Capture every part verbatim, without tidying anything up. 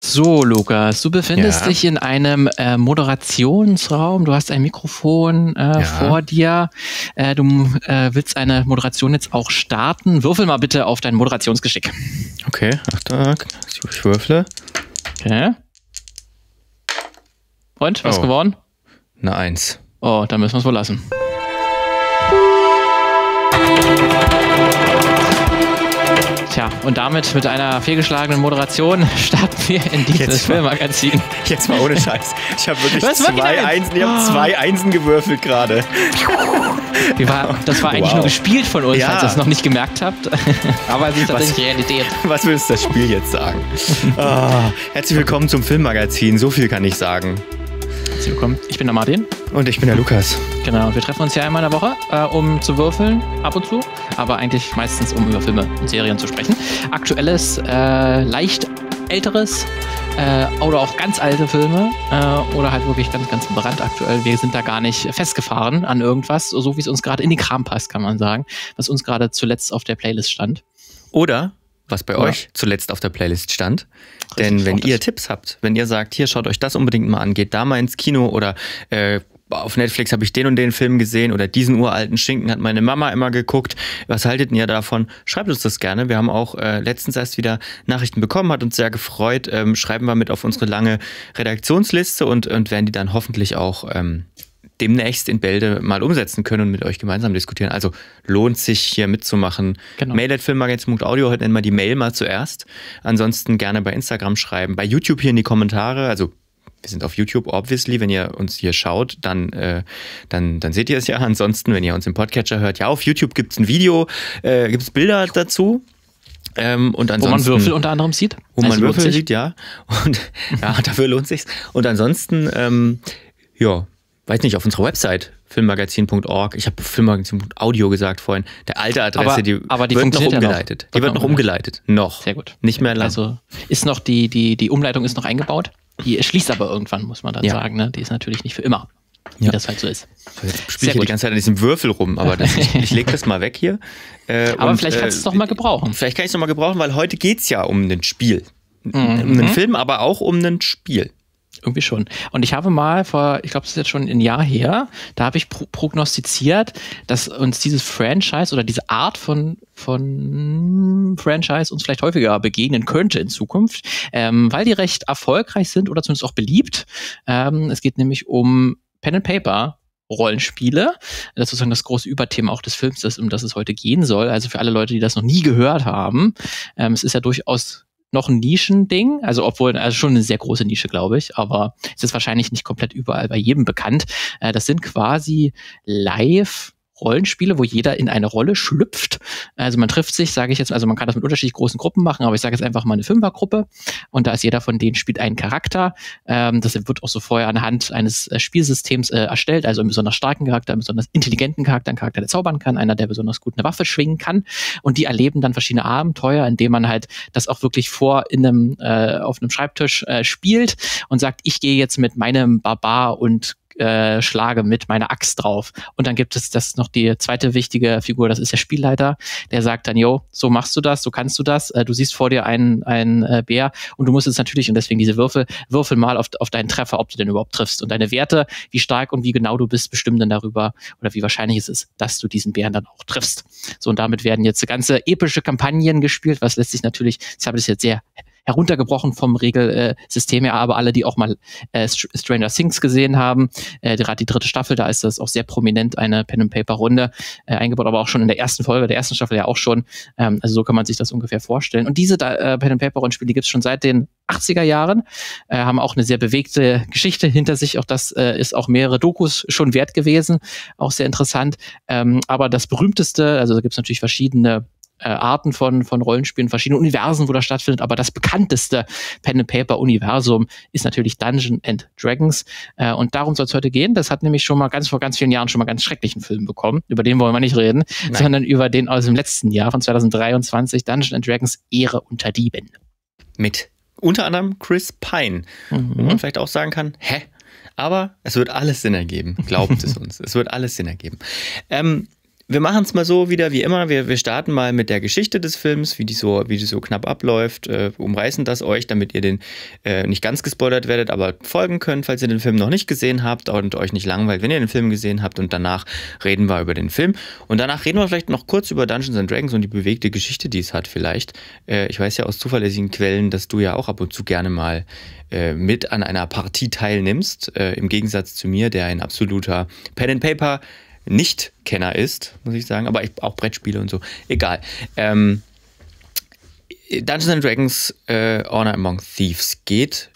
So, Lukas, du befindest Ja. dich in einem äh, Moderationsraum. Du hast ein Mikrofon äh, Ja. vor dir. Äh, du äh, willst eine Moderation jetzt auch starten. Würfel mal bitte auf dein Moderationsgeschick. Okay, Achtung, ich würfle. Okay. Und, was Oh. geworden? Eine Eins. Oh, dann müssen wir es wohl lassen. Tja, und damit mit einer fehlgeschlagenen Moderation starten wir in dieses Jetzt mal. Filmmagazin. Jetzt mal ohne Scheiß. Ich habe wirklich Was, wirklich zwei eins? Einsen, ich Oh. habe zwei Einsen gewürfelt gerade. Die war, das war eigentlich Wow. nur gespielt von uns, Ja. falls ihr es noch nicht gemerkt habt. Aber sie ist Was? tatsächlich Realität. Was will uns das Spiel jetzt sagen? Ah, herzlich willkommen zum Filmmagazin. So viel kann ich sagen. Herzlich willkommen. Ich bin der Martin. Und ich bin der Lukas. Genau, und wir treffen uns ja einmal in der Woche, äh, um zu würfeln, ab und zu. Aber eigentlich meistens, um über Filme und Serien zu sprechen. Aktuelles, äh, leicht älteres äh, oder auch ganz alte Filme äh, oder halt wirklich ganz, ganz brandaktuell. Wir sind da gar nicht festgefahren an irgendwas, so wie es uns gerade in den Kram passt, kann man sagen. Was uns gerade zuletzt auf der Playlist stand. Oder was bei Ja. euch zuletzt auf der Playlist stand. Denn Richtig, wenn auch ihr das. Tipps habt, wenn ihr sagt, hier schaut euch das unbedingt mal an, geht da mal ins Kino oder äh, auf Netflix habe ich den und den Film gesehen oder diesen uralten Schinken hat meine Mama immer geguckt. Was haltet ihr davon? Schreibt uns das gerne. Wir haben auch äh, letztens erst wieder Nachrichten bekommen, hat uns sehr gefreut. Ähm, schreiben wir mit auf unsere lange Redaktionsliste und, und werden die dann hoffentlich auch ähm, demnächst in Bälde mal umsetzen können und mit euch gemeinsam diskutieren. Also lohnt sich hier mitzumachen. Genau. Mail at filmmagazin punkt audio, heute nennen wir die Mail mal zuerst. Ansonsten gerne bei Instagram schreiben, bei YouTube hier in die Kommentare. Also wir sind auf YouTube, obviously. Wenn ihr uns hier schaut, dann, äh, dann, dann seht ihr es ja. Ansonsten, wenn ihr uns im Podcatcher hört, ja, auf YouTube gibt es ein Video, äh, gibt es Bilder dazu. Ähm, und Wo ansonsten, man Würfel unter anderem sieht. Wo man Also lohnt Würfel sich. sieht, ja. Und ja, dafür lohnt sich's. Und ansonsten, ähm, ja, weiß nicht, auf unserer Website filmmagazin punkt org. Ich habe filmmagazin punkt audio gesagt vorhin. Der alte Adresse, Aber- die, aber die wird noch funktioniert ja noch. umgeleitet. Die Wird wird noch noch umgeleitet. Noch. Sehr gut. Nicht mehr lang. Also ist noch die, die, die Umleitung ist noch eingebaut. Die schließt aber irgendwann, muss man dann Ja. sagen. Ne? Die ist natürlich nicht für immer, wie Ja. das halt so ist. So, jetzt Sehr spiele ich hier gut. die ganze Zeit an diesem Würfel rum, aber das, ich, ich lege das mal weg hier. Äh, Aber und, vielleicht kannst du es doch mal gebrauchen. Vielleicht kann ich es noch mal gebrauchen, weil heute geht es ja um ein Spiel. Mhm. Um einen Film, aber auch um ein Spiel. Irgendwie schon. Und ich habe mal vor, ich glaube, das ist jetzt schon ein Jahr her, da habe ich pro prognostiziert, dass uns dieses Franchise oder diese Art von, von Franchise uns vielleicht häufiger begegnen könnte in Zukunft, ähm, weil die recht erfolgreich sind oder zumindest auch beliebt. Ähm, es geht nämlich um Pen and Paper. Rollenspiele. Das ist sozusagen das große Überthema auch des Films, das, um das es heute gehen soll. Also für alle Leute, die das noch nie gehört haben. Ähm, es ist ja durchaus noch ein Nischending, also obwohl, also schon eine sehr große Nische, glaube ich, aber es ist wahrscheinlich nicht komplett überall bei jedem bekannt. Äh, das sind quasi live Rollenspiele, wo jeder in eine Rolle schlüpft. Also man trifft sich, sage ich jetzt, also man kann das mit unterschiedlich großen Gruppen machen, aber ich sage jetzt einfach mal eine Fünfergruppe und da ist jeder von denen spielt einen Charakter. Ähm, das wird auch so vorher anhand eines äh, Spielsystems äh, erstellt, also einen besonders starken Charakter, einen besonders intelligenten Charakter, einen Charakter, der zaubern kann, einer, der besonders gut eine Waffe schwingen kann und die erleben dann verschiedene Abenteuer, indem man halt das auch wirklich vor in einem äh, auf einem Schreibtisch äh, spielt und sagt, ich gehe jetzt mit meinem Barbar und äh, schlage mit meiner Axt drauf. Und dann gibt es das noch die zweite wichtige Figur, das ist der Spielleiter, der sagt dann, jo, so machst du das, so kannst du das, äh, du siehst vor dir einen, einen äh, Bär und du musst jetzt natürlich, und deswegen diese Würfel, würfel mal auf, auf deinen Treffer, ob du den überhaupt triffst. Und deine Werte, wie stark und wie genau du bist, bestimmen dann darüber, oder wie wahrscheinlich es ist, dass du diesen Bären dann auch triffst. So, und damit werden jetzt ganze epische Kampagnen gespielt, was lässt sich natürlich, ich habe das jetzt sehr heruntergebrochen vom Regelsystem her, aber alle, die auch mal äh, Stranger Things gesehen haben, äh, gerade die dritte Staffel, da ist das auch sehr prominent eine Pen-and-Paper-Runde äh, eingebaut, aber auch schon in der ersten Folge, der ersten Staffel ja auch schon. Ähm, also so kann man sich das ungefähr vorstellen. Und diese äh, Pen-and-Paper-Rollenspiele, die gibt es schon seit den achtziger Jahren, äh, haben auch eine sehr bewegte Geschichte hinter sich. Auch das äh, ist auch mehrere Dokus schon wert gewesen, auch sehr interessant. Ähm, aber das berühmteste, also da gibt es natürlich verschiedene äh, Arten von, von Rollenspielen, verschiedene Universen, wo das stattfindet, aber das bekannteste Pen-and-Paper-Universum ist natürlich Dungeons and Dragons äh, und darum soll es heute gehen. Das hat nämlich schon mal ganz vor ganz vielen Jahren schon mal ganz schrecklichen Film bekommen, über den wollen wir nicht reden, Nein. sondern über den aus dem letzten Jahr von zwanzig dreiundzwanzig, Dungeons and Dragons Ehre unter Dieben. Mit unter anderem Chris Pine, Mhm. wo man vielleicht auch sagen kann, hä? Aber es wird alles Sinn ergeben, glaubt es uns. Es wird alles Sinn ergeben. Ähm, wir machen es mal so wieder wie immer. Wir, wir starten mal mit der Geschichte des Films, wie die so, wie die so knapp abläuft, äh, umreißen das euch, damit ihr den äh, nicht ganz gespoilert werdet, aber folgen könnt, falls ihr den Film noch nicht gesehen habt und euch nicht langweilt, wenn ihr den Film gesehen habt. Und danach reden wir über den Film. Und danach reden wir vielleicht noch kurz über Dungeons and Dragons und die bewegte Geschichte, die es hat vielleicht. Äh, ich weiß ja aus zuverlässigen Quellen, dass du ja auch ab und zu gerne mal äh, mit an einer Partie teilnimmst, äh, im Gegensatz zu mir, der ein absoluter Pen and Paper Nicht-Kenner ist, muss ich sagen, aber ich, auch Brettspiele und so, egal. Ähm, Dungeons and Dragons äh, Honor Among Thieves geht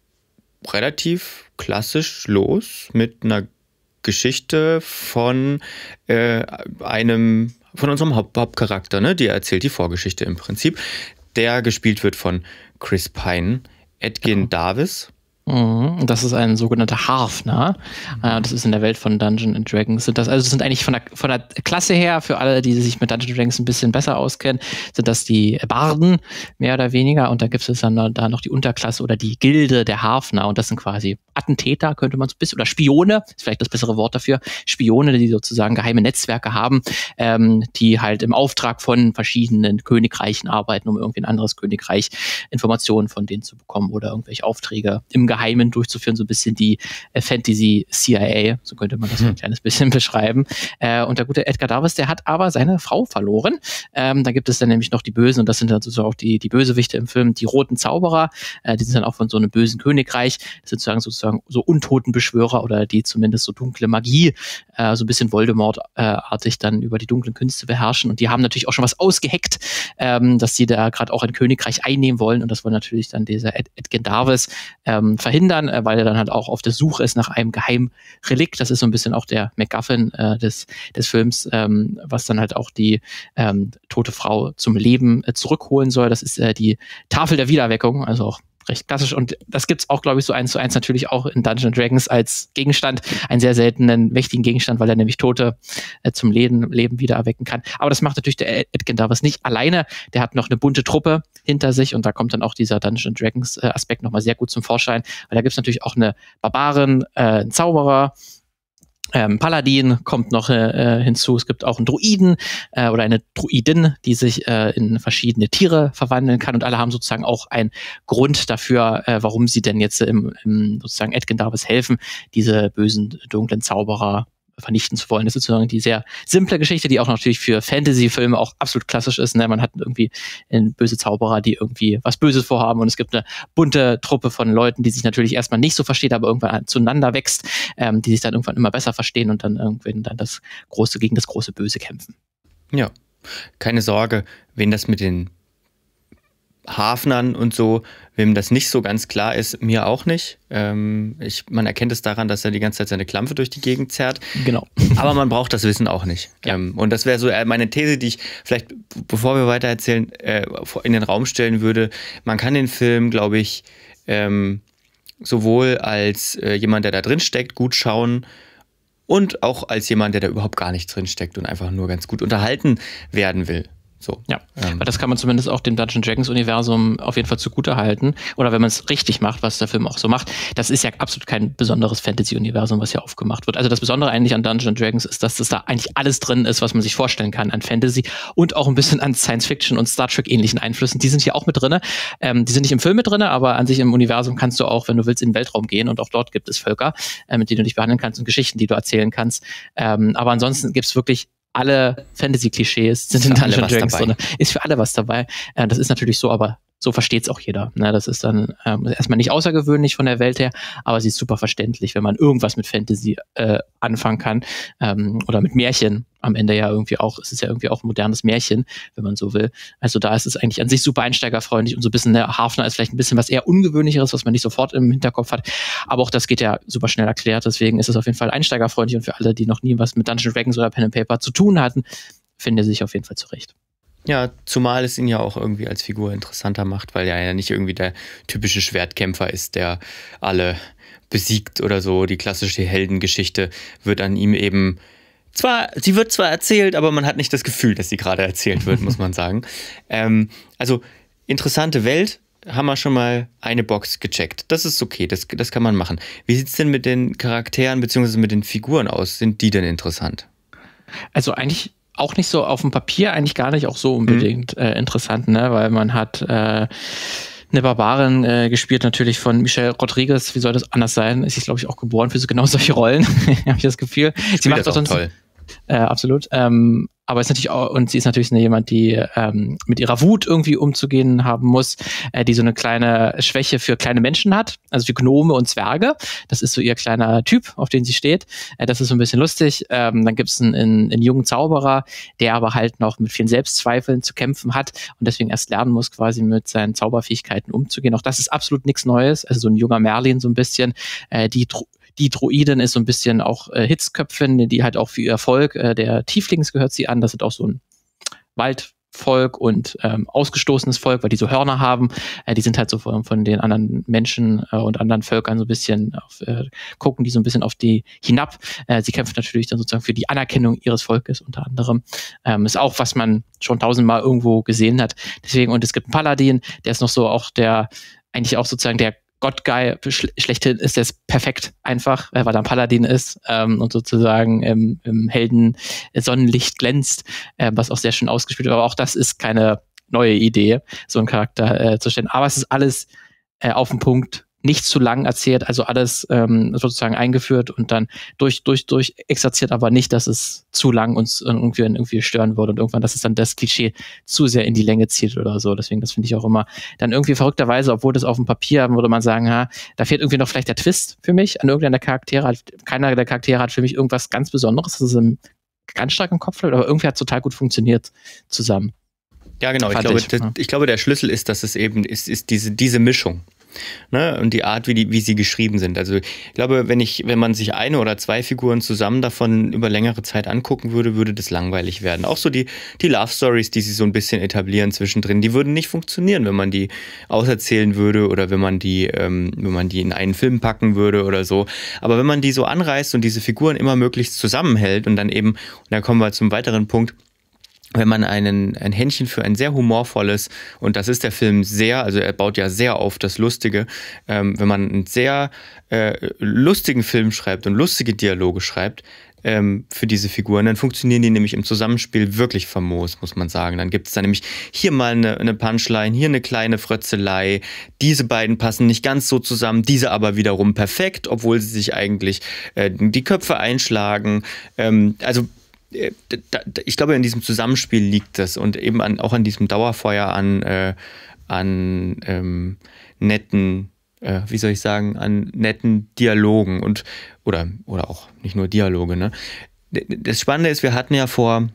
relativ klassisch los mit einer Geschichte von äh, einem, von unserem Haupt Hauptcharakter, ne? Die erzählt die Vorgeschichte im Prinzip, der gespielt wird von Chris Pine, Edgin ja. Davis. Mhm. Das ist ein sogenannter Harfner. Mhm. Das ist in der Welt von Dungeons and Dragons. Sind das, also sind eigentlich von der, von der Klasse her, für alle, die sich mit Dungeons and Dragons ein bisschen besser auskennen, sind das die Barden, mehr oder weniger. Und da gibt es dann da noch die Unterklasse oder die Gilde der Harfner. Und das sind quasi Attentäter, könnte man so ein bisschen, oder Spione, ist vielleicht das bessere Wort dafür. Spione, die sozusagen geheime Netzwerke haben, ähm, die halt im Auftrag von verschiedenen Königreichen arbeiten, um irgendwie ein anderes Königreich Informationen von denen zu bekommen oder irgendwelche Aufträge im Geheimen durchzuführen, so ein bisschen die äh, Fantasy-C I A, so könnte man das mhm. ein kleines bisschen beschreiben. Äh, und der gute Edgar Davis, der hat aber seine Frau verloren. Ähm, da gibt es dann nämlich noch die Bösen, und das sind dann sozusagen auch die, die Bösewichte im Film, die roten Zauberer, äh, die sind dann auch von so einem bösen Königreich, das sind sozusagen, sozusagen so Untotenbeschwörer oder die zumindest so dunkle Magie, äh, so ein bisschen Voldemort-artig dann über die dunklen Künste beherrschen, und die haben natürlich auch schon was ausgeheckt, ähm, dass sie da gerade auch ein Königreich einnehmen wollen, und das wollen natürlich dann dieser Ed Edgar Davis ähm, verhindern, äh, weil er dann halt auch auf der Suche ist nach einem Geheimrelikt. Das ist so ein bisschen auch der MacGuffin äh, des, des Films, ähm, was dann halt auch die ähm, tote Frau zum Leben äh, zurückholen soll. Das ist äh, die Tafel der Wiedererweckung, also auch recht klassisch, und das gibt's auch, glaube ich, so eins zu eins natürlich auch in Dungeons and Dragons als Gegenstand, einen sehr seltenen, mächtigen Gegenstand, weil er nämlich Tote äh, zum Leben, Leben wieder erwecken kann. Aber das macht natürlich der Edgin Davis nicht alleine, der hat noch eine bunte Truppe hinter sich, und da kommt dann auch dieser Dungeons and Dragons äh, Aspekt nochmal sehr gut zum Vorschein, weil da gibt's natürlich auch eine Barbarin, äh, einen Zauberer, Ähm, Paladin kommt noch äh, hinzu. Es gibt auch einen Druiden äh, oder eine Druidin, die sich äh, in verschiedene Tiere verwandeln kann, und alle haben sozusagen auch einen Grund dafür, äh, warum sie denn jetzt im, im sozusagen Edgin Davis helfen, diese bösen, dunklen Zauberer vernichten zu wollen. Das ist sozusagen die sehr simple Geschichte, die auch natürlich für Fantasy-Filme auch absolut klassisch ist. Ne? Man hat irgendwie einen böse Zauberer, die irgendwie was Böses vorhaben, und es gibt eine bunte Truppe von Leuten, die sich natürlich erstmal nicht so versteht, aber irgendwann zueinander wächst, ähm, die sich dann irgendwann immer besser verstehen und dann irgendwann dann das Große gegen das große Böse kämpfen. Ja, keine Sorge, wenn das mit den Hafnern und so, wem das nicht so ganz klar ist, mir auch nicht. Ähm, ich, man erkennt es daran, dass er die ganze Zeit seine Klampfe durch die Gegend zerrt. Genau. Aber man braucht das Wissen auch nicht. Ja. Ähm, und das wäre so meine These, die ich vielleicht, bevor wir weiter erzählen, äh, in den Raum stellen würde. Man kann den Film, glaube ich, ähm, sowohl als äh, jemand, der da drin steckt, gut schauen, und auch als jemand, der da überhaupt gar nicht drin steckt und einfach nur ganz gut unterhalten werden will. So. Ja, ähm. aber das kann man zumindest auch dem Dungeons and Dragons Universum auf jeden Fall zugute halten. Oder wenn man es richtig macht, was der Film auch so macht. Das ist ja absolut kein besonderes Fantasy-Universum, was hier aufgemacht wird. Also das Besondere eigentlich an Dungeons and Dragons ist, dass das da eigentlich alles drin ist, was man sich vorstellen kann an Fantasy und auch ein bisschen an Science-Fiction und Star Trek-ähnlichen Einflüssen. Die sind hier auch mit drin. Ähm, die sind nicht im Film mit drin, aber an sich im Universum kannst du auch, wenn du willst, in den Weltraum gehen, und auch dort gibt es Völker, äh, mit denen du dich behandeln kannst, und Geschichten, die du erzählen kannst. Ähm, aber ansonsten gibt es wirklich alle Fantasy-Klischees sind in Dungeons and Dragons drin. Ist für alle was dabei. Äh, das ist natürlich so, aber so versteht es auch jeder. Ne? Das ist dann ähm, erstmal nicht außergewöhnlich von der Welt her, aber sie ist super verständlich, wenn man irgendwas mit Fantasy äh, anfangen kann. Ähm, oder mit Märchen am Ende ja irgendwie auch. Es ist ja irgendwie auch ein modernes Märchen, wenn man so will. Also da ist es eigentlich an sich super einsteigerfreundlich, und so ein bisschen der Hafner ist vielleicht ein bisschen was eher Ungewöhnlicheres, was man nicht sofort im Hinterkopf hat. Aber auch das geht ja super schnell erklärt. Deswegen ist es auf jeden Fall einsteigerfreundlich, und für alle, die noch nie was mit Dungeons and Dragons oder Pen and Paper zu tun hatten, finden sie sich auf jeden Fall zurecht. Ja, zumal es ihn ja auch irgendwie als Figur interessanter macht, weil er ja nicht irgendwie der typische Schwertkämpfer ist, der alle besiegt oder so. Die klassische Heldengeschichte wird an ihm eben zwar, sie wird zwar erzählt, aber man hat nicht das Gefühl, dass sie gerade erzählt wird, muss man sagen. Ähm, also, interessante Welt, haben wir schon mal eine Box gecheckt. Das ist okay, das, das kann man machen. Wie sieht es denn mit den Charakteren bzw. mit den Figuren aus? Sind die denn interessant? Also eigentlich auch nicht so auf dem Papier, eigentlich gar nicht auch so unbedingt mhm. äh, interessant, ne? Weil man hat äh, eine Barbarin äh, gespielt, natürlich von Michelle Rodriguez. Wie soll das anders sein? Sie ist, glaube ich, auch geboren für so genau solche Rollen, habe ich das Gefühl. Sie, sie macht das auch sonst, toll. Äh, absolut. Ähm, aber ist natürlich auch, und sie ist natürlich eine, jemand, die ähm, mit ihrer Wut irgendwie umzugehen haben muss, äh, die so eine kleine Schwäche für kleine Menschen hat, also für Gnome und Zwerge. Das ist so ihr kleiner Typ, auf den sie steht. Äh, das ist so ein bisschen lustig. Ähm, dann gibt es einen, einen, einen jungen Zauberer, der aber halt noch mit vielen Selbstzweifeln zu kämpfen hat und deswegen erst lernen muss, quasi mit seinen Zauberfähigkeiten umzugehen. Auch das ist absolut nichts Neues. Also so ein junger Merlin so ein bisschen, äh, die Die Druidin ist so ein bisschen auch äh, Hitzköpfin, die halt auch für ihr Volk, äh, der Tieflings gehört sie an, das sind auch so ein Waldvolk und ähm, ausgestoßenes Volk, weil die so Hörner haben. Äh, die sind halt so von, von den anderen Menschen äh, und anderen Völkern so ein bisschen, auf, äh, gucken die so ein bisschen auf die hinab. Äh, sie kämpft natürlich dann sozusagen für die Anerkennung ihres Volkes unter anderem. Ähm, ist auch, was man schon tausendmal irgendwo gesehen hat. Deswegen, und es gibt einen Paladin, der ist noch so auch der, eigentlich auch sozusagen der Gott-Guy schlechthin ist jetzt perfekt einfach, weil er ein Paladin ist ähm, und sozusagen im, im helden Sonnenlicht glänzt, äh, was auch sehr schön ausgespielt wird. Aber auch das ist keine neue Idee, so einen Charakter äh, zu stellen. Aber es ist alles äh, auf den Punkt, nicht zu lang erzählt, also alles ähm, sozusagen eingeführt und dann durch, durch, durch exerziert, aber nicht, dass es zu lang uns irgendwie, irgendwie stören würde und irgendwann, dass es dann das Klischee zu sehr in die Länge zieht oder so. Deswegen, das finde ich auch immer dann irgendwie verrückterweise, obwohl das auf dem Papier, würde man sagen, ha, da fehlt irgendwie noch vielleicht der Twist für mich an irgendeiner Charaktere. Keiner der Charaktere hat für mich irgendwas ganz Besonderes, das ist im, ganz stark im Kopf, aber irgendwie hat es total gut funktioniert zusammen. Ja, genau. Ich glaube, ich, das, ja. ich glaube, der Schlüssel ist, dass es eben ist, ist diese, diese Mischung. Ne? Und die Art, wie, die, wie sie geschrieben sind. Also ich glaube, wenn ich, wenn man sich eine oder zwei Figuren zusammen davon über längere Zeit angucken würde, würde das langweilig werden. Auch so die, die Love Stories, die sie so ein bisschen etablieren zwischendrin, die würden nicht funktionieren, wenn man die auserzählen würde oder wenn man die, ähm, wenn man die in einen Film packen würde oder so. Aber wenn man die so anreißt und diese Figuren immer möglichst zusammenhält und dann eben, und da kommen wir zum weiteren Punkt, wenn man einen, ein Händchen für ein sehr humorvolles, und das ist der Film sehr, also er baut ja sehr auf das Lustige, ähm, wenn man einen sehr äh, lustigen Film schreibt und lustige Dialoge schreibt ähm, für diese Figuren, dann funktionieren die nämlich im Zusammenspiel wirklich famos, muss man sagen. Dann gibt es da nämlich hier mal eine, eine Punchline, hier eine kleine Frötzelei, diese beiden passen nicht ganz so zusammen, diese aber wiederum perfekt, obwohl sie sich eigentlich äh, die Köpfe einschlagen. Ähm, also ich glaube, in diesem Zusammenspiel liegt das und eben an, auch an diesem Dauerfeuer an, äh, an ähm, netten, äh, wie soll ich sagen, an netten Dialogen und oder, oder auch nicht nur Dialoge. Ne? Das Spannende ist, wir hatten ja vor,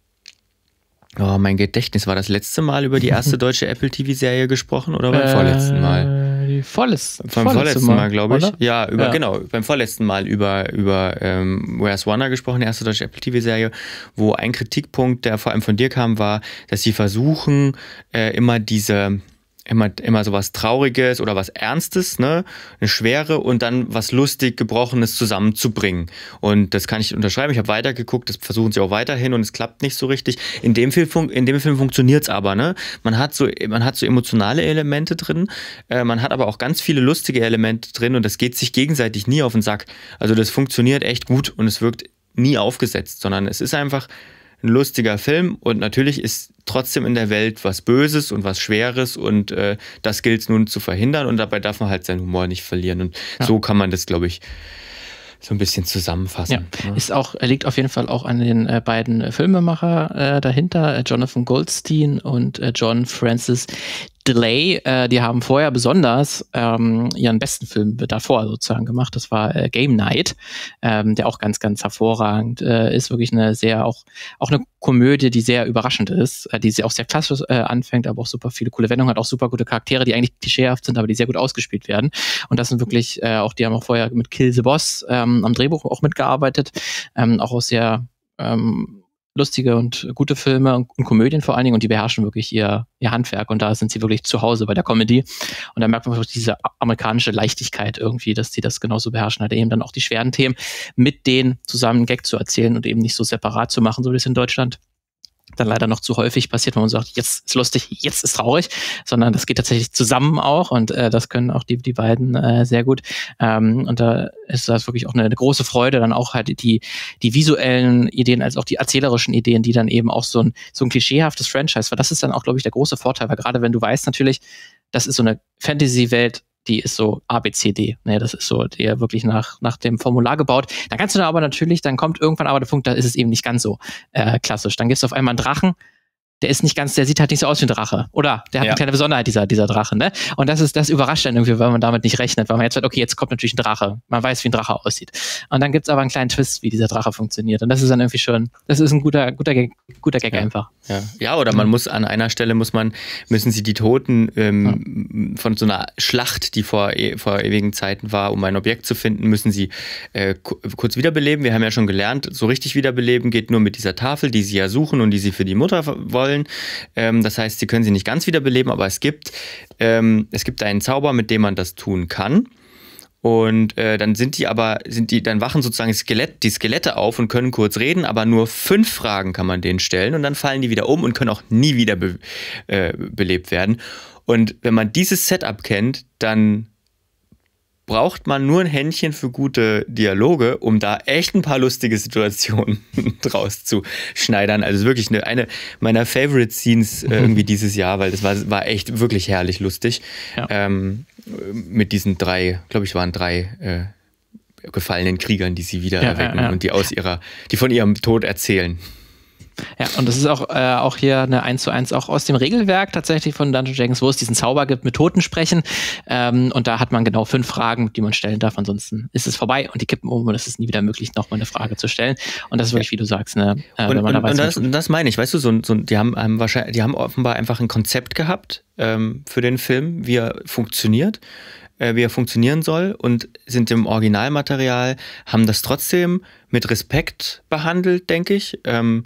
oh, mein Gedächtnis, war das letzte Mal über die erste deutsche Apple T V-Serie gesprochen oder beim äh, vorletzten Mal? Die vorletzten, beim vorletzten Mal, Mal glaube ich. Oder? Ja, über, ja, genau, beim vorletzten Mal über, über ähm, Where's Wanda gesprochen, die erste deutsche Apple T V-Serie, wo ein Kritikpunkt, der vor allem von dir kam, war, dass sie versuchen, äh, immer diese Immer, immer so was Trauriges oder was Ernstes, ne, eine Schwere und dann was lustig Gebrochenes zusammenzubringen. Und das kann ich unterschreiben. Ich habe weitergeguckt, das versuchen sie auch weiterhin und es klappt nicht so richtig. In dem Film, in dem Film funktioniert es aber, ne? Man hat so, man hat so emotionale Elemente drin, äh, man hat aber auch ganz viele lustige Elemente drin und das geht sich gegenseitig nie auf den Sack. Also das funktioniert echt gut und es wirkt nie aufgesetzt, sondern es ist einfach ein lustiger Film und natürlich ist trotzdem in der Welt was Böses und was Schweres und äh, das gilt es nun zu verhindern und dabei darf man halt seinen Humor nicht verlieren und ja. So kann man das, glaube ich, so ein bisschen zusammenfassen. Ja, ne? Ist auch, liegt auf jeden Fall auch an den äh, beiden Filmemacher äh, dahinter, äh, Jonathan Goldstein und äh, John Francis Delay, äh, die haben vorher besonders ähm, ihren besten Film davor sozusagen gemacht. Das war äh, Game Night, ähm, der auch ganz, ganz hervorragend äh, ist. Wirklich eine sehr, auch auch eine Komödie, die sehr überraschend ist, äh, die sehr, auch sehr klassisch äh, anfängt, aber auch super viele coole Wendungen hat, auch super gute Charaktere, die eigentlich klischeehaft sind, aber die sehr gut ausgespielt werden. Und das sind wirklich äh, auch, die haben auch vorher mit Kill the Boss ähm, am Drehbuch auch mitgearbeitet, ähm, auch aus sehr ähm, lustige und gute Filme und, und Komödien vor allen Dingen und die beherrschen wirklich ihr, ihr Handwerk und da sind sie wirklich zu Hause bei der Comedy und da merkt man wirklich diese amerikanische Leichtigkeit irgendwie, dass die das genauso beherrschen, halt eben dann auch die schweren Themen mit denen zusammen einen Gag zu erzählen und eben nicht so separat zu machen, so wie es in Deutschland dann leider noch zu häufig passiert, wo man sagt, jetzt ist lustig, jetzt ist traurig, sondern das geht tatsächlich zusammen auch und äh, das können auch die, die beiden äh, sehr gut. Ähm, und da ist das wirklich auch eine, eine große Freude, dann auch halt die, die visuellen Ideen als auch die erzählerischen Ideen, die dann eben auch so ein, so ein klischeehaftes Franchise, weil das ist dann auch, glaube ich, der große Vorteil, weil gerade wenn du weißt natürlich, das ist so eine Fantasy-Welt, die ist so A B C D, ne, das ist so der wirklich nach, nach dem Formular gebaut. Dann kannst du da aber natürlich, dann kommt irgendwann aber der Punkt, da ist es eben nicht ganz so äh, klassisch. Dann gibt es auf einmal einen Drachen, der ist nicht ganz, der sieht halt nicht so aus wie ein Drache. Oder der hat ja eine kleine Besonderheit, dieser, dieser Drache, ne? Und das ist, das überrascht dann irgendwie, weil man damit nicht rechnet, weil man jetzt sagt, okay, jetzt kommt natürlich ein Drache. Man weiß, wie ein Drache aussieht. Und dann gibt's aber einen kleinen Twist, wie dieser Drache funktioniert. Und das ist dann irgendwie schon, das ist ein guter, guter Gag, guter Gag ja. einfach. Ja. ja, oder man muss an einer Stelle muss man, müssen sie die Toten ähm, ja. von so einer Schlacht, die vor, vor ewigen Zeiten war, um ein Objekt zu finden, müssen sie äh, kurz wiederbeleben. Wir haben ja schon gelernt, so richtig wiederbeleben geht nur mit dieser Tafel, die sie ja suchen und die sie für die Mutter wollen. Ähm, das heißt, sie können sie nicht ganz wiederbeleben, aber es gibt, ähm, es gibt einen Zauber, mit dem man das tun kann. Und äh, dann sind die aber, sind die, dann wachen sozusagen Skelett, die Skelette auf und können kurz reden, aber nur fünf Fragen kann man denen stellen und dann fallen die wieder um und können auch nie wieder be äh, belebt werden. Und wenn man dieses Setup kennt, dann braucht man nur ein Händchen für gute Dialoge, um da echt ein paar lustige Situationen draus zu schneidern. Also wirklich eine, eine meiner Favorite Scenes äh, irgendwie dieses Jahr, weil das war, war echt wirklich herrlich lustig. Ja. Ähm, mit diesen drei, glaube ich, waren drei äh, gefallenen Kriegern, die sie wieder ja, erwecken ja, ja. und die aus ihrer, die von ihrem Tod erzählen. Ja, und das ist auch, äh, auch hier eine eins zu eins auch aus dem Regelwerk tatsächlich von Dungeons and Dragons, wo es diesen Zauber gibt mit Toten sprechen. Ähm, und da hat man genau fünf Fragen, die man stellen darf. Ansonsten ist es vorbei und die kippen um und es ist nie wieder möglich, nochmal eine Frage zu stellen. Und das ist wirklich, wie du sagst, ne? Äh, und, wenn man und, da weiß, und das, das meine ich, weißt du, so, so, die haben, haben wahrscheinlich, die haben offenbar einfach ein Konzept gehabt ähm, für den Film, wie er funktioniert. Wie er funktionieren soll und sind im Originalmaterial, haben das trotzdem mit Respekt behandelt, denke ich, ähm,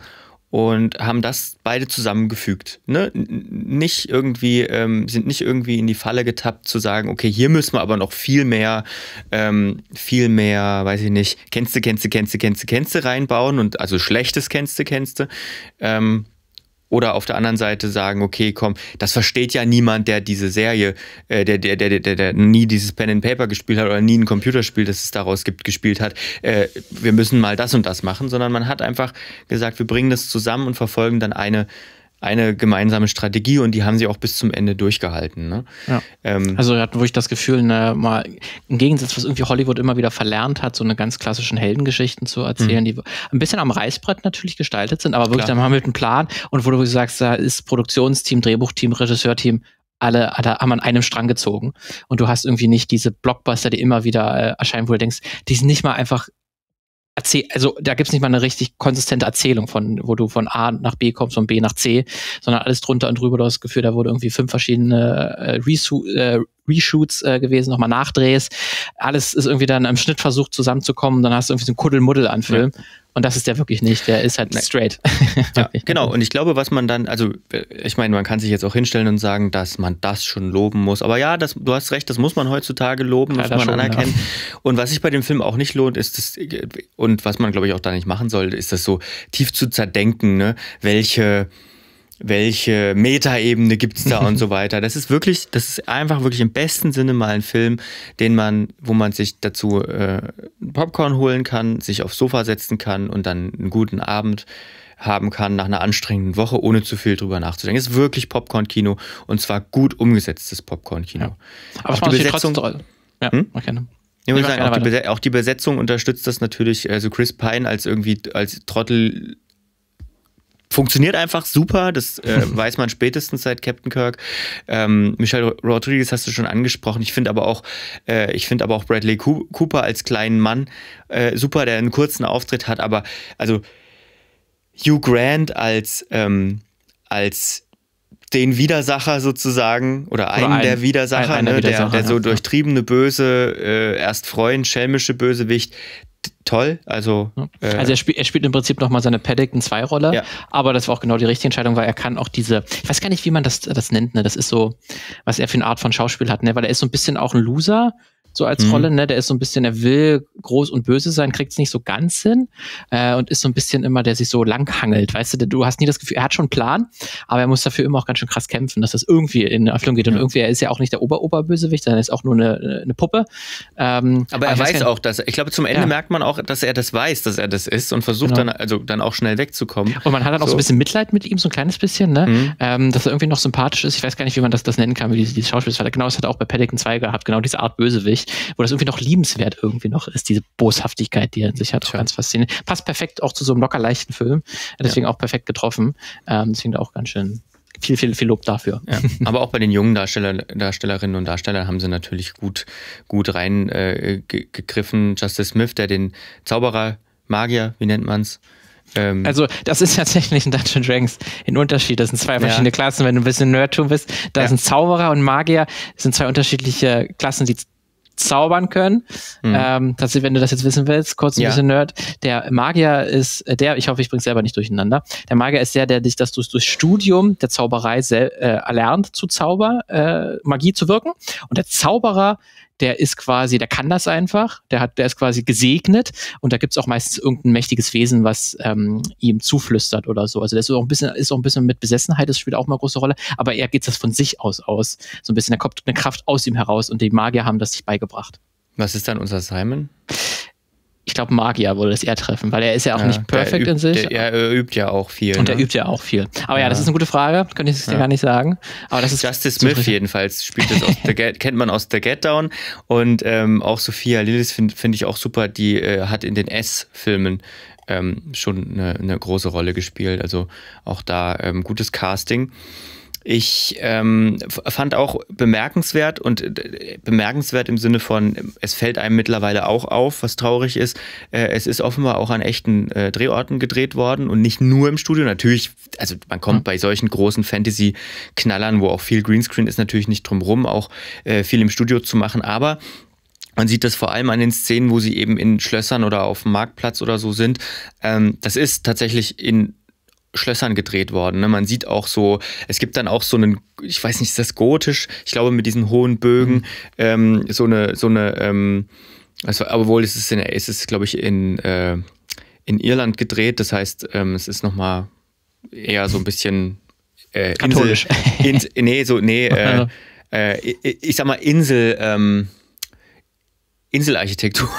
und haben das beide zusammengefügt. Ne? Nicht irgendwie, ähm, sind nicht irgendwie in die Falle getappt zu sagen, okay, hier müssen wir aber noch viel mehr, ähm, viel mehr, weiß ich nicht, kennste, kennste, kennste, kennste, kennste reinbauen und also schlechtes kennste, kennste, ähm, oder auf der anderen Seite sagen, okay, komm, das versteht ja niemand, der diese Serie, äh, der, der, der, der, der nie dieses Pen and Paper gespielt hat oder nie ein Computerspiel, das es daraus gibt, gespielt hat. Äh, wir müssen mal das und das machen, sondern man hat einfach gesagt, wir bringen das zusammen und verfolgen dann eine, eine gemeinsame Strategie und die haben sie auch bis zum Ende durchgehalten. Ne? Ja. Ähm, also wir hatten wirklich das Gefühl, ne, mal im Gegensatz, was irgendwie Hollywood immer wieder verlernt hat, so eine ganz klassischen Heldengeschichten zu erzählen, mhm. die ein bisschen am Reißbrett natürlich gestaltet sind, aber wirklich Klar. dann mal mit einem Plan und wo du sagst, da ist Produktionsteam, Drehbuchteam, Regisseurteam, alle haben an einem Strang gezogen und du hast irgendwie nicht diese Blockbuster, die immer wieder äh, erscheinen, wo du denkst, die sind nicht mal einfach Erzähl also da gibt's nicht mal eine richtig konsistente Erzählung, von wo du von A nach B kommst, von B nach C, sondern alles drunter und drüber. Du hast das Gefühl, da wurde irgendwie fünf verschiedene äh, Resu äh, Reshoots äh, gewesen, nochmal Nachdrehs. Alles ist irgendwie dann im Schnitt versucht zusammenzukommen. Dann hast du irgendwie so einen Kuddelmuddel an Film. Ja. Und das ist der wirklich nicht. Der ist halt straight. Ja, genau. Und ich glaube, was man dann, also ich meine, man kann sich jetzt auch hinstellen und sagen, dass man das schon loben muss. Aber ja, das, du hast recht, das muss man heutzutage loben, muss man schon, anerkennen. Ja. Und was sich bei dem Film auch nicht lohnt, ist das, und was man, glaube ich, auch da nicht machen sollte, ist das so tief zu zerdenken, ne? Welche welche Metaebene gibt's da und so weiter. Das ist wirklich, das ist einfach wirklich im besten Sinne mal ein Film, den man, wo man sich dazu äh, Popcorn holen kann, sich aufs Sofa setzen kann und dann einen guten Abend haben kann nach einer anstrengenden Woche, ohne zu viel drüber nachzudenken. Es ist wirklich Popcorn-Kino und zwar gut umgesetztes Popcorn-Kino. Ja. Aber auch die Besetzung, trotzdem, ja, hm? okay. Ich würde sagen, auch die, Bes- auch die Besetzung unterstützt das natürlich. Also Chris Pine als irgendwie als Trottel funktioniert einfach super, das äh, weiß man spätestens seit Captain Kirk. Ähm, Michelle Rodriguez hast du schon angesprochen. Ich finde aber auch, äh, ich finde aber auch Bradley Cooper als kleinen Mann äh, super, der einen kurzen Auftritt hat. Aber also Hugh Grant als ähm, als den Widersacher sozusagen oder einen, oder ein, der Widersacher, ein, ne, Widersacher der, der so ja, durchtriebene böse, äh, erst Freund, schelmische Bösewicht. Toll, also äh also er spielt, er spielt im Prinzip nochmal seine Paddington zwei Rolle, ja. aber das war auch genau die richtige Entscheidung, weil er kann auch diese, ich weiß gar nicht, wie man das, das nennt, ne? Das ist so, was er für eine Art von Schauspiel hat, ne? Weil er ist so ein bisschen auch ein Loser, so als Mhm. Rolle, ne? Der ist so ein bisschen, er will groß und böse sein, kriegt es nicht so ganz hin äh, und ist so ein bisschen immer, der sich so langhangelt, weißt du, du hast nie das Gefühl, er hat schon einen Plan, aber er muss dafür immer auch ganz schön krass kämpfen, dass das irgendwie in Erfüllung geht und Ja. irgendwie, er ist ja auch nicht der Ober-Oberbösewicht, sondern er ist auch nur eine, eine Puppe. Ähm, Aber er ich weiß gar nicht- auch, dass, ich glaube, zum Ende Ja. merkt man auch, dass er das weiß, dass er das ist und versucht Genau. dann, also dann auch schnell wegzukommen. Und man hat dann auch so So. ein bisschen Mitleid mit ihm, so ein kleines bisschen, ne? Mhm. Ähm, dass er irgendwie noch sympathisch ist. Ich weiß gar nicht, wie man das, das nennen kann, wie dieses, dieses Schauspiel ist. Weil genau, das hat er auch bei Paddington zwei gehabt, genau diese Art Bösewicht, wo das irgendwie noch liebenswert irgendwie noch ist, diese Boshaftigkeit, die er in sich hat. Auch Tja. ganz faszinierend. Passt perfekt auch zu so einem locker leichten Film. Deswegen auch perfekt getroffen. Ähm, deswegen auch ganz schön viel, viel, viel Lob dafür. Ja. Aber auch bei den jungen Darsteller, Darstellerinnen und Darstellern haben sie natürlich gut, gut rein äh, ge- gegriffen. Justice Smith, der den Zauberer, Magier, wie nennt man's? Ähm, Also, das ist tatsächlich in Dungeons and Dragons ein Unterschied. Das sind zwei verschiedene Ja. Klassen, wenn du ein bisschen Nerdtum bist. Da Ja. sind Zauberer und Magier. Das sind zwei unterschiedliche Klassen, die zaubern können. Mhm. Ähm, das, wenn du das jetzt wissen willst, kurz ein Ja. bisschen Nerd. Der Magier ist äh, der, ich hoffe, ich bringe selber nicht durcheinander. Der Magier ist der, der dich das durch, durch Studium der Zauberei sel- äh, erlernt, zu Zauber, äh, Magie zu wirken. Und der Zauberer, der ist quasi, der kann das einfach, der hat, der ist quasi gesegnet und da gibt es auch meistens irgendein mächtiges Wesen, was ähm, ihm zuflüstert oder so. Also der ist auch ein bisschen, ist auch ein bisschen mit Besessenheit, das spielt auch mal eine große Rolle, aber er geht das von sich aus aus. So ein bisschen, da kommt eine Kraft aus ihm heraus und die Magier haben das sich beigebracht. was ist dann unser Simon? Ich glaube, Magier würde das eher treffen, weil er ist ja auch Ja, nicht perfekt der in übt, sich. Der, er übt ja auch viel. Und ne? er übt ja auch viel. Aber ja, Ja. das ist eine gute Frage, könnte ich dir Ja. gar nicht sagen. Aber das ist Justice so Smith richtig- jedenfalls spielt das aus The Get, kennt man aus The Get Down und ähm, auch Sophia Lillis finde find ich auch super, die äh, hat in den S-Filmen ähm, schon eine, eine große Rolle gespielt, also auch da ähm, gutes Casting. Ich ähm, f- fand auch bemerkenswert und äh, bemerkenswert im Sinne von, es fällt einem mittlerweile auch auf, was traurig ist. Äh, es ist offenbar auch an echten äh, Drehorten gedreht worden und nicht nur im Studio. Natürlich, also man kommt Mhm. bei solchen großen Fantasy-Knallern, wo auch viel Greenscreen ist, natürlich nicht drum rum, auch äh, viel im Studio zu machen. Aber man sieht das vor allem an den Szenen, wo sie eben in Schlössern oder auf dem Marktplatz oder so sind. Ähm, das ist tatsächlich in Schlössern gedreht worden. Ne? Man sieht auch so, es gibt dann auch so einen, ich weiß nicht, ist das gotisch? Ich glaube mit diesen hohen Bögen, Mhm. ähm, so eine, so eine, ähm, also, obwohl es ist, in, es ist, glaube ich, in, äh, in Irland gedreht. Das heißt, ähm, es ist nochmal eher so ein bisschen äh, Katholisch. Insel, in, nee, so, nee, äh, äh, ich, ich sag mal Insel, ähm, Inselarchitektur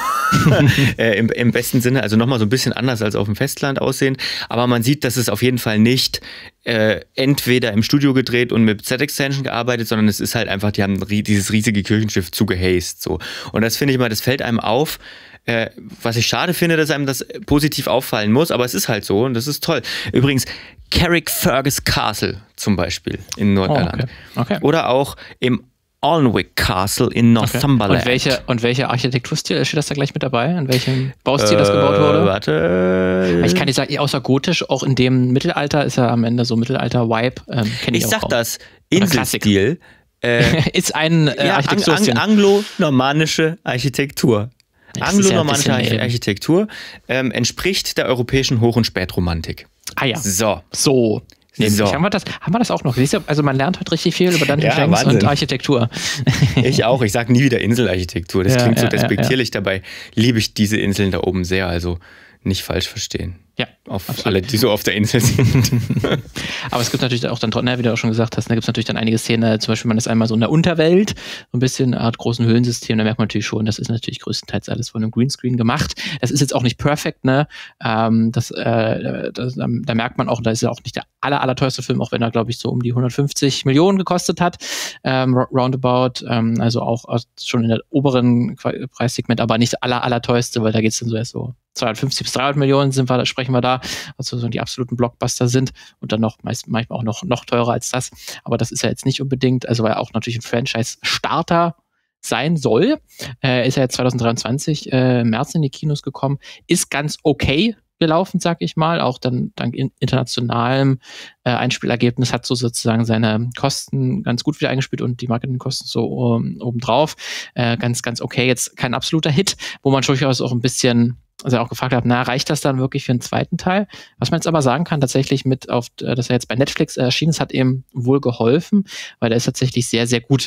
äh, im, im besten Sinne, also nochmal so ein bisschen anders als auf dem Festland aussehend, aber man sieht, dass es auf jeden Fall nicht äh, entweder im Studio gedreht und mit Set-Extension gearbeitet, sondern es ist halt einfach, die haben ri- dieses riesige Kirchenschiff zugehäst, so. Und das finde ich mal, das fällt einem auf, äh, was ich schade finde, dass einem das positiv auffallen muss, aber es ist halt so und das ist toll. Übrigens, Carrickfergus Castle zum Beispiel in Oh, Nordirland. okay. Okay. Oder auch im Alnwick Castle in Okay. Northumberland. Und welche, und welcher Architekturstil steht das da gleich mit dabei? In welchem Baustil das gebaut Äh, wurde? Warte. Ich kann nicht sagen, außer gotisch, auch in dem Mittelalter ist er am Ende so Mittelalter-Vibe. Ähm, kenn ich Ich auch sag auch. das, Oder Inselstil. Äh, ist ein äh, ja, ang Architekturstil. ang anglo-normannische Architektur. Das ist ja ein Anglo-normannische bisschen, ähm, Architektur ähm, entspricht der europäischen Hoch- und Spätromantik. ah ja, So. so. Nämlich. So. Haben, wir das, haben wir das auch noch? Siehst du, also man lernt heute richtig viel über Dungeons Ja, Dragons Wahnsinn. und Architektur. Ich auch. Ich sag nie wieder Inselarchitektur. Das Ja, klingt so ja, ja, despektierlich. Dabei liebe ich diese Inseln da oben sehr. Also nicht falsch verstehen. Ja, Auf absolut. alle, die so auf der Insel sind. Aber es gibt natürlich auch dann, ne, wie du auch schon gesagt hast, da gibt es natürlich dann einige Szenen, zum Beispiel man ist einmal so in der Unterwelt, so ein bisschen eine Art großen Höhlensystem, da merkt man natürlich schon, das ist natürlich größtenteils alles von einem Greenscreen gemacht. Das ist jetzt auch nicht perfekt, ne? Ähm, das, äh, das, ähm, da merkt man auch, da ist ja auch nicht der aller, aller teuerste Film, auch wenn er, glaube ich, so um die hundertfünfzig Millionen gekostet hat, ähm, roundabout, ähm, also auch aus- schon in der oberen Qua- Preissegment, aber nicht der aller, aller teuerste, weil da geht es dann so erst so zweihundertfünfzig bis dreihundert Millionen sind wir, da sprechen wir da, also so die absoluten Blockbuster sind und dann noch meist, manchmal auch noch, noch teurer als das. Aber das ist ja jetzt nicht unbedingt, also weil er auch natürlich ein Franchise-Starter sein soll. Äh, ist ja jetzt zwanzig dreiundzwanzig äh, im März in die Kinos gekommen. Ist ganz okay gelaufen, sag ich mal. Auch dann dank in, internationalem äh, Einspielergebnis hat so sozusagen seine Kosten ganz gut wieder eingespielt und die Marketingkosten so um, obendrauf. Äh, ganz, ganz okay. Jetzt kein absoluter Hit, wo man durchaus auch ein bisschen also auch gefragt habe, na, reicht das dann wirklich für einen zweiten Teil? Was man jetzt aber sagen kann, tatsächlich mit, auf, dass er jetzt bei Netflix erschienen ist, hat eben wohl geholfen, weil der ist tatsächlich sehr, sehr gut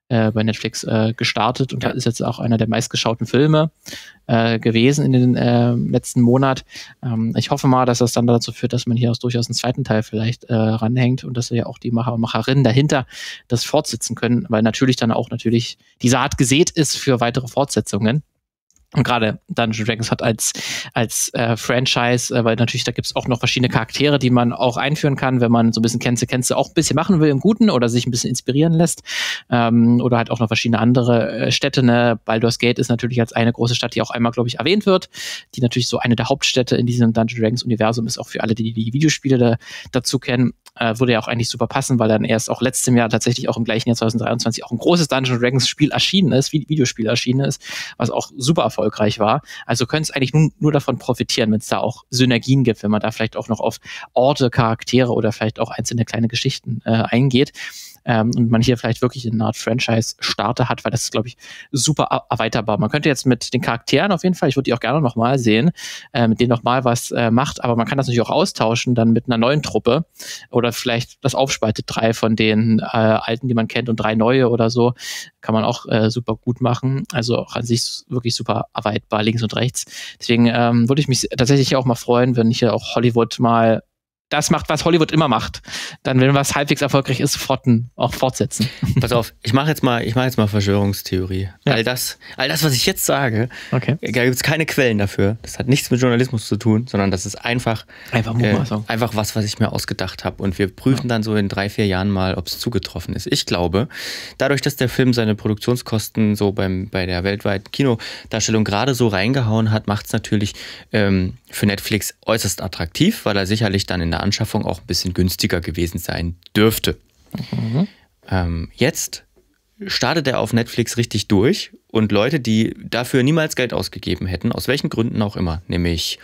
äh, bei Netflix äh, gestartet und ja. ist jetzt auch einer der meistgeschauten Filme äh, gewesen in den äh, letzten Monat. Ähm, ich hoffe mal, dass das dann dazu führt, dass man hier auch durchaus einen zweiten Teil vielleicht äh, ranhängt und dass ja auch die Macher und Macherinnen dahinter das fortsetzen können, weil natürlich dann auch natürlich die Saat gesät ist für weitere Fortsetzungen. Und gerade Dungeons and Dragons hat als, als äh, Franchise, äh, weil natürlich da gibt es auch noch verschiedene Charaktere, die man auch einführen kann, wenn man so ein bisschen Kennze, Kennze auch ein bisschen machen will im Guten oder sich ein bisschen inspirieren lässt. Ähm, oder halt auch noch verschiedene andere äh, Städte. Ne? Baldur's Gate ist natürlich als eine große Stadt, die auch einmal, glaube ich, erwähnt wird, die natürlich so eine der Hauptstädte in diesem Dungeons and Dragons Universum ist, auch für alle, die die Videospiele da, dazu kennen. Äh, würde ja auch eigentlich super passen, weil dann erst auch letztem Jahr tatsächlich auch im gleichen Jahr zwanzig dreiundzwanzig auch ein großes Dungeons and Dragons Spiel erschienen ist, wie Videospiel erschienen ist, was auch super erfolgreich war. Also können es eigentlich nur, nur davon profitieren, wenn es da auch Synergien gibt, wenn man da vielleicht auch noch auf Orte, Charaktere oder vielleicht auch einzelne kleine Geschichten äh, eingeht. Ähm, und man hier vielleicht wirklich eine Art Franchise-Starter hat, weil das ist, glaube ich, super erweiterbar. Man könnte jetzt mit den Charakteren auf jeden Fall, ich würde die auch gerne nochmal sehen, äh, mit denen nochmal was äh, macht, aber man kann das natürlich auch austauschen dann mit einer neuen Truppe oder vielleicht das aufspaltet, drei von den äh, alten, die man kennt und drei neue oder so, kann man auch äh, super gut machen. Also auch an sich wirklich super erweiterbar, links und rechts. Deswegen ähm, würde ich mich tatsächlich auch mal freuen, wenn hier auch Hollywood mal das macht, was Hollywood immer macht. Dann, wenn was halbwegs erfolgreich ist, forten, auch fortsetzen. Pass auf, ich mache jetzt mal, ich mache jetzt mal Verschwörungstheorie. Ja. All das, all das, was ich jetzt sage, okay. Da gibt es keine Quellen dafür. Das hat nichts mit Journalismus zu tun, sondern das ist einfach, einfach, äh, einfach was, was ich mir ausgedacht habe. Und wir prüfen ja. dann so in drei, vier Jahren mal, ob es zugetroffen ist. Ich glaube, dadurch, dass der Film seine Produktionskosten so beim, bei der weltweiten Kinodarstellung gerade so reingehauen hat, macht es natürlich ähm, für Netflix äußerst attraktiv, weil er sicherlich dann in der Anschaffung auch ein bisschen günstiger gewesen sein dürfte. Mhm. Ähm, jetzt startet er auf Netflix richtig durch und Leute, die dafür niemals Geld ausgegeben hätten, aus welchen Gründen auch immer, nämlich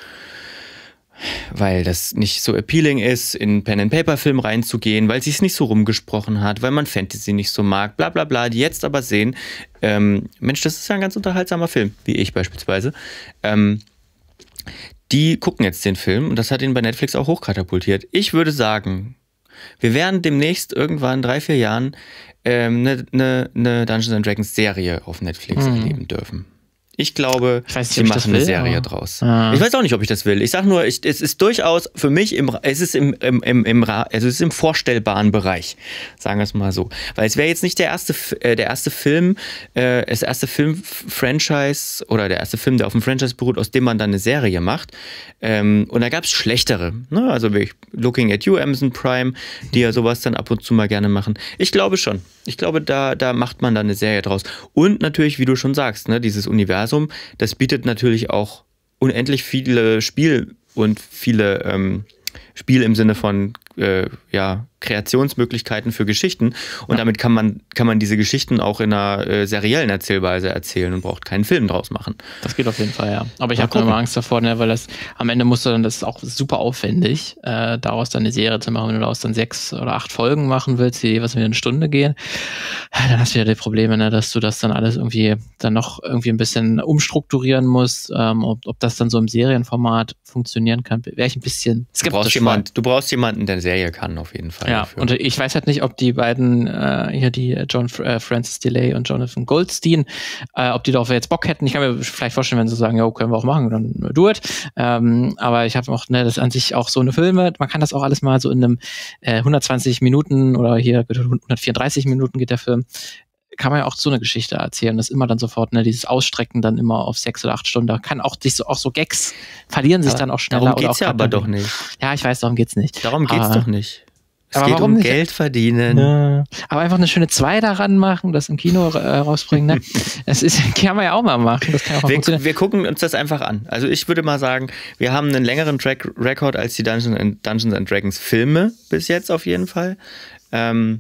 weil das nicht so appealing ist, in Pen-and-Paper-Film reinzugehen, weil sie es nicht so rumgesprochen hat, weil man Fantasy nicht so mag, bla bla bla, die jetzt aber sehen, ähm, Mensch, das ist ja ein ganz unterhaltsamer Film, wie ich beispielsweise, ähm, die gucken jetzt den Film und das hat ihn bei Netflix auch hochkatapultiert. Ich würde sagen, wir werden demnächst irgendwann in drei, vier Jahren ähm, eine, eine, eine Dungeons and Dragons Serie auf Netflix mhm. erleben dürfen. Ich glaube, ich weiß nicht, sie machen eine Serie aber draus. Ah. Ich weiß auch nicht, ob ich das will. Ich sage nur, ich, es ist durchaus für mich, im, es, ist im, im, im, im, also es ist im vorstellbaren Bereich, sagen wir es mal so. Weil es wäre jetzt nicht der erste, äh, der erste Film, äh, das erste Film-Franchise oder der erste Film, der auf dem Franchise beruht, aus dem man dann eine Serie macht. Ähm, und da gab es schlechtere. Ne? Also Looking at You, Amazon Prime, die ja sowas dann ab und zu mal gerne machen. Ich glaube schon. Ich glaube, da, da macht man dann eine Serie draus. Und natürlich, wie du schon sagst, ne, dieses Universum, das bietet natürlich auch unendlich viele Spiel und viele ähm, Spiel im Sinne von äh, ja, Kreationsmöglichkeiten für Geschichten. Und ja. damit kann man, kann man diese Geschichten auch in einer äh, seriellen Erzählweise erzählen und braucht keinen Film draus machen. Das geht auf jeden Fall, ja. Aber ich habe immer Angst davor, ne, weil das am Ende musst du dann, das ist auch super aufwendig, äh, daraus dann eine Serie zu machen, wenn du daraus dann sechs oder acht Folgen machen willst, die jeweils wieder eine Stunde gehen. Dann hast du wieder die Probleme, ne, dass du das dann alles irgendwie dann noch irgendwie ein bisschen umstrukturieren musst. Ähm, ob, ob das dann so im Serienformat funktionieren kann, wäre ich ein bisschen skeptisch. Du brauchst, jemand, du brauchst jemanden, der eine Serie kann, auf jeden Fall. Ja, dafür. Und ich weiß halt nicht, ob die beiden, äh, hier die John äh, Francis Delay und Jonathan Goldstein, äh, ob die darauf jetzt Bock hätten. Ich kann mir vielleicht vorstellen, wenn sie sagen, ja, können wir auch machen, dann do it. Ähm, aber ich habe auch, ne, das ist an sich auch so eine Filme, man kann das auch alles mal so in einem äh, hundertzwanzig Minuten oder hier hundertvierunddreißig Minuten geht der Film, kann man ja auch so eine Geschichte erzählen. Das ist immer dann sofort, ne, dieses Ausstrecken dann immer auf sechs oder acht Stunden. Da kann auch sich so, auch so Gags verlieren sich aber dann auch schneller. Darum geht's ja aber doch nicht. Ja, ich weiß, darum geht's nicht. Darum geht's aber, doch nicht. Es aber geht warum um nicht? Geld verdienen. Ja. Aber einfach eine schöne zwei daran machen, das im Kino äh, rausbringen, ne? Das ist, kann man ja auch mal machen. Das kann auch mal wir, funktionieren. wir gucken uns das einfach an. Also ich würde mal sagen, wir haben einen längeren Track Record als die Dungeons and, Dungeons and Dragons Filme bis jetzt auf jeden Fall. Ähm,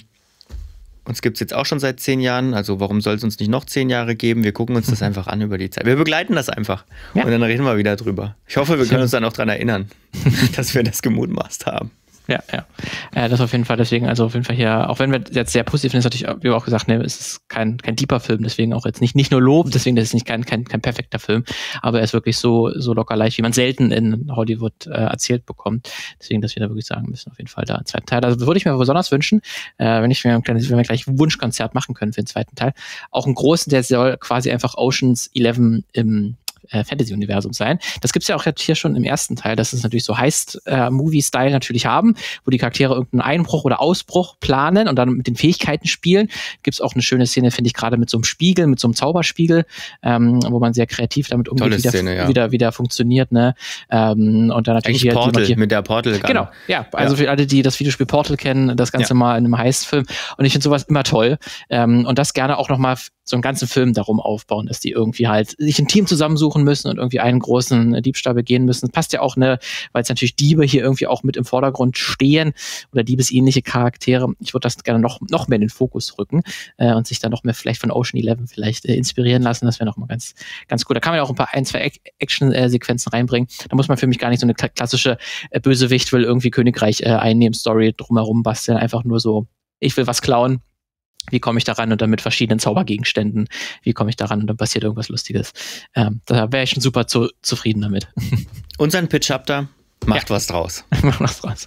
uns gibt es jetzt auch schon seit zehn Jahren, also warum soll es uns nicht noch zehn Jahre geben? Wir gucken uns das einfach an über die Zeit. Wir begleiten das einfach ja. und dann reden wir wieder drüber. Ich hoffe, wir können uns dann auch daran erinnern, dass wir das gemutmaßt haben. Ja, ja. Äh, das auf jeden Fall, deswegen, also auf jeden Fall hier, auch wenn wir jetzt sehr positiv sind, ist natürlich, wie wir auch gesagt, ne, es ist kein, kein deeper Film, deswegen auch jetzt nicht, nicht nur Lob, deswegen, das ist nicht kein, kein, kein perfekter Film, aber er ist wirklich so, so locker leicht, wie man selten in Hollywood äh, erzählt bekommt. Deswegen, dass wir da wirklich sagen müssen, auf jeden Fall da einen zweiten Teil. Also würde ich mir besonders wünschen, äh, wenn ich mir ein kleines, wenn wir gleich ein Wunschkonzert machen können für den zweiten Teil, auch einen großen, der soll quasi einfach Ocean's Eleven im Fantasy-Universum sein. Das gibt's ja auch jetzt hier schon im ersten Teil, dass es natürlich so Heist-Movie-Style äh, natürlich haben, wo die Charaktere irgendeinen Einbruch oder Ausbruch planen und dann mit den Fähigkeiten spielen. Gibt's auch eine schöne Szene, finde ich, gerade mit so einem Spiegel, mit so einem Zauberspiegel, ähm, wo man sehr kreativ damit umgeht, Tolle wie der, Szene, ja. wieder, wieder funktioniert, ne? Ähm, und dann natürlich Eigentlich Portal, hier, mit der Portal. Genau, ja. Also ja. für alle, die das Videospiel Portal kennen, das Ganze ja. mal in einem Heist-Film. Und ich finde sowas immer toll. Ähm, und das gerne auch nochmal so einen ganzen Film darum aufbauen, dass die irgendwie halt sich ein Team zusammensuchen müssen und irgendwie einen großen Diebstahl begehen müssen. Das passt ja auch, ne, weil es natürlich Diebe hier irgendwie auch mit im Vordergrund stehen oder diebesähnliche Charaktere. Ich würde das gerne noch, noch mehr in den Fokus rücken äh, und sich dann noch mehr vielleicht von Ocean Eleven vielleicht äh, inspirieren lassen. Das wäre noch mal ganz, ganz cool. Da kann man ja auch ein paar, ein, zwei Action-Sequenzen reinbringen. Da muss man für mich gar nicht so eine klassische äh, Bösewicht will irgendwie Königreich äh, einnehmen, Story drumherum basteln. Einfach nur so, ich will was klauen. Wie komme ich daran und dann mit verschiedenen Zaubergegenständen, wie komme ich daran und dann passiert irgendwas Lustiges. Ähm, da wäre ich schon super zu, zufrieden damit. Unseren Pitch habt ihr, macht ja. was draus. Macht was draus.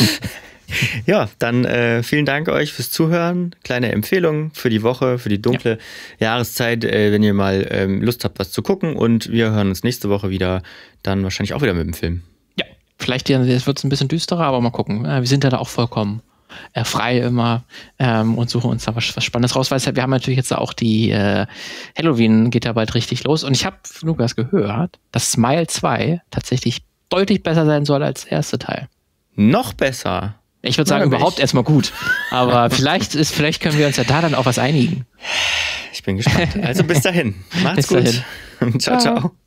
Ja, dann äh, vielen Dank euch fürs Zuhören. Kleine Empfehlung für die Woche, für die dunkle ja. Jahreszeit, äh, wenn ihr mal ähm, Lust habt, was zu gucken. Und wir hören uns nächste Woche wieder, dann wahrscheinlich auch wieder mit dem Film. Ja, vielleicht wird es ein bisschen düsterer, aber mal gucken. Wir sind ja da auch vollkommen Äh, frei immer ähm, und suchen uns da was, was Spannendes raus, weil wir haben natürlich jetzt auch die äh, Halloween geht ja bald richtig los und ich habe, Lukas, gehört, dass Smile zwei tatsächlich deutlich besser sein soll als der erste Teil. Noch besser? Ich würde sagen, überhaupt erstmal gut, aber vielleicht ist, vielleicht können wir uns ja da dann auch was einigen. Ich bin gespannt. Also bis dahin. Macht's bis gut. Dahin. Ciao, ciao.